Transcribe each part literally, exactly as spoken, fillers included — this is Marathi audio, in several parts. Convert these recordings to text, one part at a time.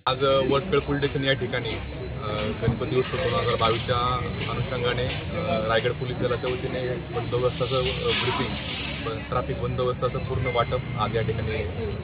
आज वडपेळ पोलीस स्टेशन या ठिकाणी गणपती उत्सव दोन हजार बावीसच्या अनुषंगाने रायगड पोलीस दलाच्या वतीने बंदोबस्ताचं ब्रीफिंग, ट्रॅफिक बंदोबस्ताचं पूर्ण वाटप आज या ठिकाणी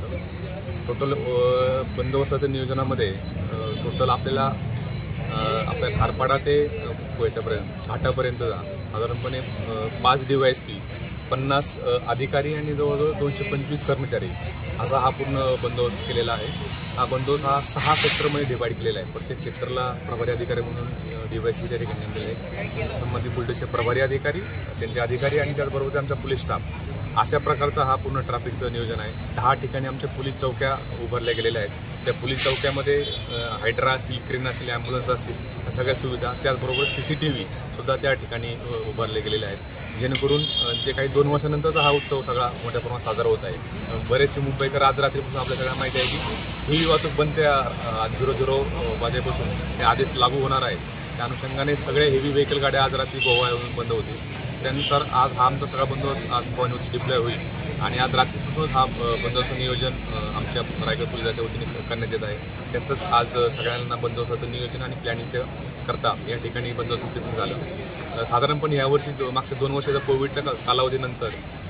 टोटल बंदोबस्ताच्या नियोजनामध्ये टोटल आपल्याला आपल्या खारपाडा ते याच्यापर्यंत घाटापर्यंत साधारणपणे पाच डी वाय एस पी, पन्नास अधिकारी आणि जवळजवळ दोनशे पंचवीस कर्मचारी असा हा पूर्ण बंदोबस्त केलेला आहे। हा बंदोबस्त हा सहा सेक्टरमध्ये डिवाईड केलेला आहे। प्रत्येक सेक्टरला प्रभारी अधिकारी म्हणून डी वाय एस पी त्या ठिकाणी नेमलेले आहे। संबंधित पोलीस स्टेशन प्रभारी अधिकारी, त्यांचे अधिकारी आणि त्याचबरोबर आमचा पोलीस स्टाफ अशा प्रकारचा हा पूर्ण ट्रॅफिकचं नियोजन आहे। दहा ठिकाणी आमच्या पोलीस चौक्या उभारल्या गेलेल्या आहेत। त्या पोलीस चौक्यामध्ये हायड्रा असेल, क्रेन असेल, ॲम्ब्युलन्स असतील, या सगळ्या सुविधा, त्याचबरोबर सी सी टी व्ही सुद्धा त्या ठिकाणी उभारले गेलेले आहेत, जेणेकरून जे काही दोन वर्षानंतरचा हा उत्सव सगळा मोठ्या प्रमाणात साजरा होत आहे। बरेचसे मुंबईकर आज रात्रीपासून आपल्या सगळ्यांना माहिती आहे की ही वाहतूक बंदच्या झिरो झिरो वाजेपासून हे आदेश लागू होणार आहे। त्या अनुषंगाने सगळे हेवी व्हेकल गाड्या आज रात्री गोवा येऊन बंद होतील। त्यानुसार आज हा आमचा सगळा बंदोबस्त आज पवनवरती डिप्लॉय होईल आणि आज रात्रीपासूनच हा बंदोबस्त नियोजन आमच्या रायगड पोलिसाच्या वतीने करण्यात येत आहे। त्याचंच आज सगळ्यांना बंदोबस्ताचं नियोजन आणि प्लॅनिंगच्या करता या ठिकाणी बंदोबस्त ब्रीफिंग झालं। साधारणपणे यावर्षी मागच्या दोन वर्षाच्या कोविडच्या कालावधीनंतर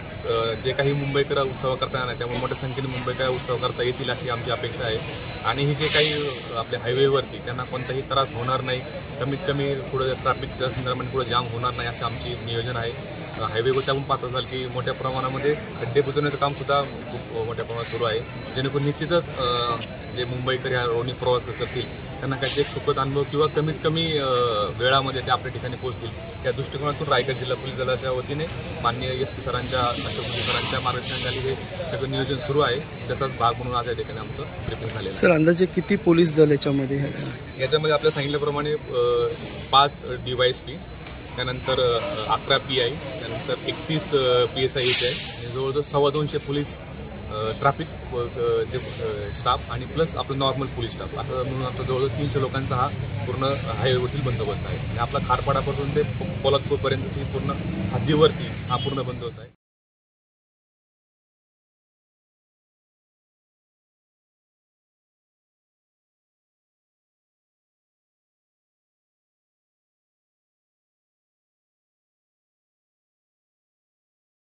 जे काही मुंबईकर उत्सव करता येणार, त्यामुळे मोठ्या संख्येने मुंबईकर उत्सव करता येतील अशी आमची अपेक्षा आहे। आणि ही जे काही आपल्या हायवेवरती त्यांना कोणताही त्रास होणार नाही, कमीत कमी पुढे ट्रॅफिकच्या संदर्भात पुढे जाम होणार नाही असं आमची नियोजन आहे। हायवेवरती आपण पाहत असाल की मोठ्या प्रमाणामध्ये खड्डे बुजवण्याचं काम सुद्धा खूप मोठ्या प्रमाणात सुरू आहे, जेणेकरून निश्चितच जे मुंबईकर या रोडनी प्रवास करतील त्यांना काही एक सुखद अनुभव किंवा कमीत कमी वेळामध्ये ते आपल्या ठिकाणी पोहोचतील, त्या दृष्टिकोनातून रायगड जिल्हा पोलीस दलाच्या वतीने माननीय एस पी सरांच्या, अशोक सरांच्या मार्गदर्शनाखाली हे सगळं नियोजन सुरू आहे। त्याचाच भाग म्हणून आज या ठिकाणी आमचं ब्रीफिंग झालेलं आहे। सर, अंदाजे किती पोलीस दल याच्यामध्ये याच्यामध्ये आपल्याला सांगितल्याप्रमाणे पाच डी वाय एस पी, त्यानंतर अकरा पी आय, त्यानंतर एकतीस पी एस आय एच आहे आणि जवळजवळ सव्वा दोनशे पोलीस ट्रॅफिक जे स्टाफ आणि प्लस आपलं नॉर्मल पोलीस स्टाफ असं म्हणून आपलं जवळजवळ तीनशे लोकांचा हा पूर्ण हायवेवरील बंदोबस्त आहे। आणि आपला खारपाडापासून ते पोलादपूरपर्यंतची पूर्ण हद्दीवरती हा पूर्ण बंदोबस्त आहे।